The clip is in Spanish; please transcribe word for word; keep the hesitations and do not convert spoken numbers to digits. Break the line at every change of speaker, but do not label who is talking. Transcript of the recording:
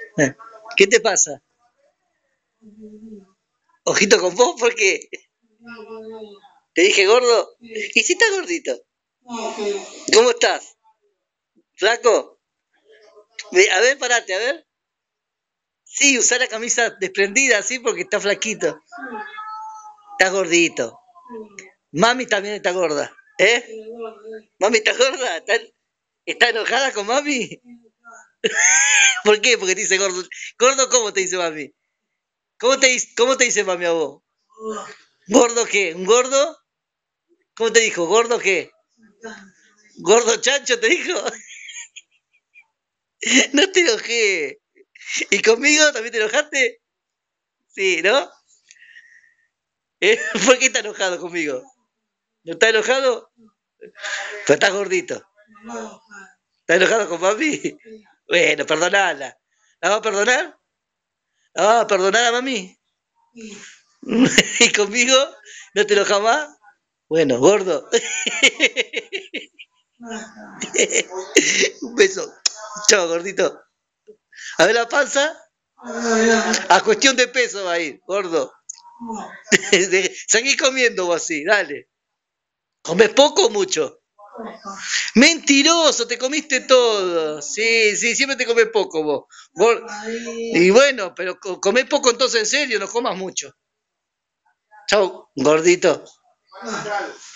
Eh, ¿Qué te pasa? ¿Ojito con vos? ¿Por qué? ¿Te dije gordo? ¿Y si estás gordito? ¿Cómo estás? ¿Flaco? Ve- A ver, parate, a ver. Sí, usá la camisa desprendida así porque está flaquito. Estás gordito. Mami también está gorda. ¿Eh? ¿Mami está gorda? ¿Está, está enojada con mami? ¿Por qué? Porque te dice gordo. ¿Gordo cómo te dice mami? ¿Cómo te, dice- cómo te dice mami a vos? ¿Gordo qué? ¿Un gordo? ¿Cómo te dijo? ¿Gordo qué? ¿Gordo chancho te dijo? No te enojé. ¿Y conmigo también te enojaste? Sí, ¿no? ¿Eh? ¿Por qué estás enojado conmigo? ¿No estás enojado? Pero estás gordito. ¿Estás enojado con mami? Bueno, perdonala. ¿La vas a perdonar? ¿La vas a perdonar a mami? ¿Y conmigo? ¿No te enojas más? Bueno, gordo. Un beso. Chao, gordito. A ver la panza. A cuestión de peso va a ir, gordo. Seguí comiendo vos así, dale. ¿Comes poco o mucho? Mentiroso, te comiste todo. Sí, sí, siempre te comes poco vos. Vos- Y bueno, pero co- comés poco entonces en serio, no comas mucho. Chau, gordito.